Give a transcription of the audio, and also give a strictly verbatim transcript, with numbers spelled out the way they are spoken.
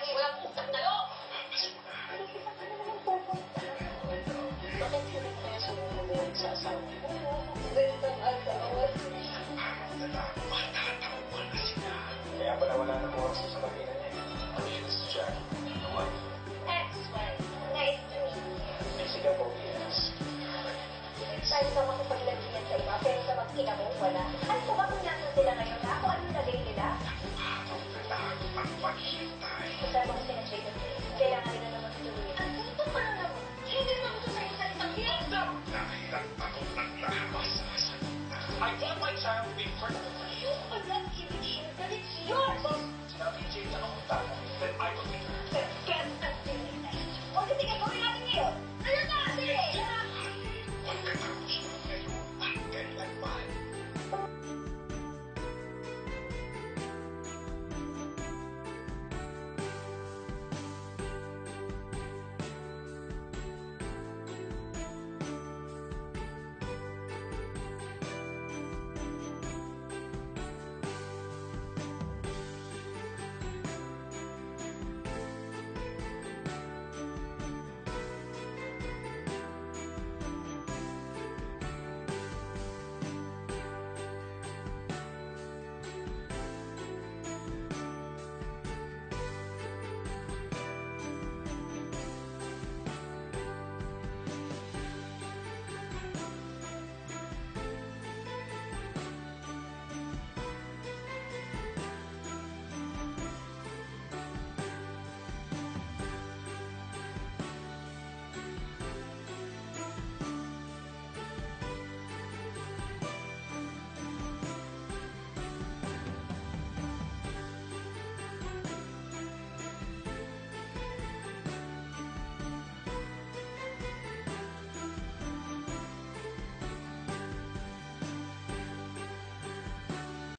lalaki, walang utak na loob! Bakit hindi kaya sumusunod sa asawa mo? Gandang asawa. Matatawan na sila. Kaya pala wala na oras sa makina niya. Ang inis siya. Naman. Ex-wife, nice to meet you. Mexican po, yes. Tayo ka makipaglagiyan sa iba, pero sa mag-ina mo, wala. Ano mo ba kung nasan sila ngayon na? Kung ano lagay nila? Ang patong na lang ang paghintay. Kasama ko sila, Jacob.